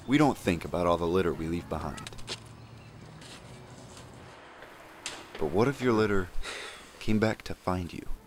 we don't think about all the litter we leave behind. But what if your litter came back to find you?